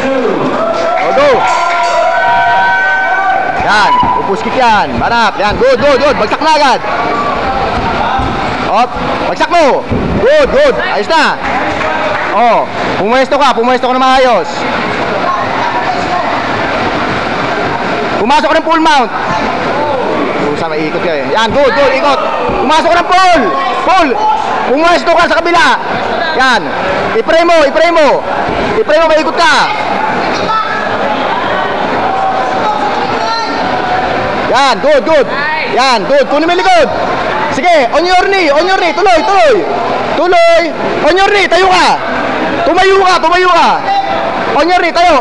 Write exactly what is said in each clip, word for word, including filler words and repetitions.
O, go. Yan, upus kick yan. Banat, yan, good, good, good. Bagsak na agad. Op, bagsak mo. Good, good, ayos na. O, pumuesto ka, pumuesto ka na maayos. Pumasok ka ng full mount. Pusa, may ikot ka eh. Yan, good, good, ikot. Pumasok ka ng full. Full. Pumuesto ka sa kabila. Yan, i-pray mo, i-pray mo. I-pray mo, may ikot ka. Yan, good, good. Yan, good. Kunin mo yung likod. Sige, on your knee, on your knee. Tuloy, tuloy. Tuloy. On your knee, tayo ka. Tumayo ka, tumayo ka. On your knee, tayo.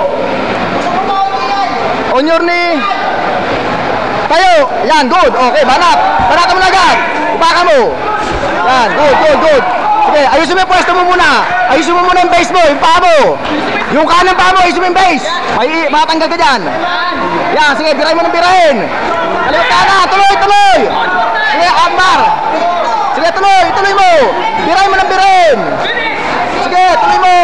On your knee. Tayo. Yan, good. Okay, banat. Banatan mo na agad. Upaka mo. Yan, good, good, good. Sige, ayusin mo yung pwesto mo muna. Ayusin mo muna yung base mo, yung paa mo. Yung kanang paa mo, ayusin mo yung base. May matanggal ka dyan. Yan, sige, biray mo ng birahin. Kaliwat ka na, tuloy, tuloy. Sige, Akbar. Sige, tuloy, tuloy mo. Biray mo ng birahin. Sige, tuloy mo.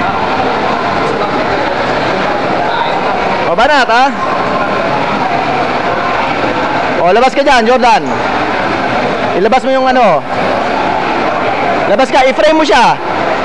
O, banat, ha? O, labas ka dyan, Jordan. Ilabas mo yung ano. Labas ka, i-frame mo siya.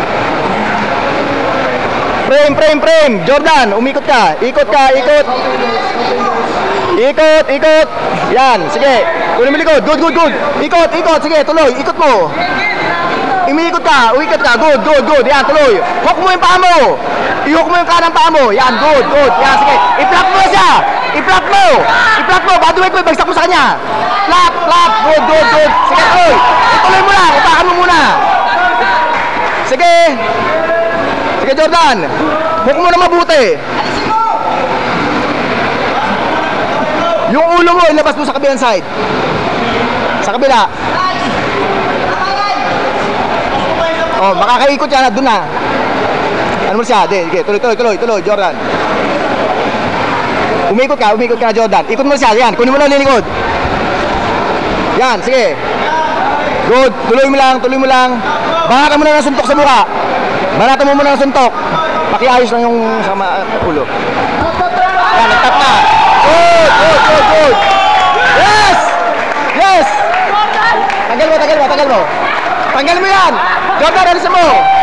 Frame, frame, frame. Jordan, umikot ka. Ikot ka, ikot. Ikot, ikot. Yan, sige. Kunin mo likod. Good, good, good. Ikot, ikot. Sige, tuloy. Ikot mo. Umiikot ka, uikot ka. Good, good, good. Yan, tuloy. Hook mo yung paa mo. I-hook mo yung kanang paa mo. Yan, good, good. Yan, sige. I-flap mo siya. I-flap mo. I-flap mo. Bad way ko, bagsak mo sa kanya. Flap, flap. Good, good, good. Sige, tuloy. Ituloy mo lang. Upakan mo muna. Sige. Sige, Jordan. Hook mo na mabuti. Yung ulo mo, ilabas mo sa kabilang side. Sa kabila. Oh, makakaikot yan. Doon na. Ano mo siya? Sige, tuloy, tuloy, tuloy, tuloy, Jordan. Umikot ka, umikot ka, Jordan. Ikot mo siya. Yan, kunin mo lang lilikod. Yan, sige. Good, tuloy mo lang, tuloy mo lang. Banatan mo na ng suntok sa mukha. Banatan mo muna ng suntok. Pakiayos lang yung sama uh, ulo. Yan, nagtap na. Good, good, good, good. Yes! Yes! Tanggal mo, tanggal mo, tanggal mo. Tanggal mo yan! Jordan, alisin mo!